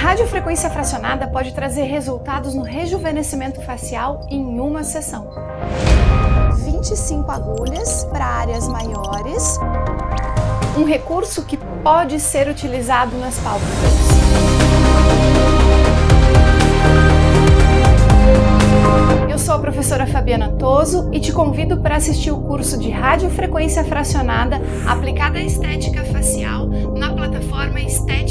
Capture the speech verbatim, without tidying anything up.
radiofrequência fracionada pode trazer resultados no rejuvenescimento facial em uma sessão. vinte e cinco agulhas para áreas maiores. Um recurso que pode ser utilizado nas pálpebras. Eu sou a professora Fabiana Toso e te convido para assistir o curso de radiofrequência fracionada aplicada à estética facial na plataforma Estética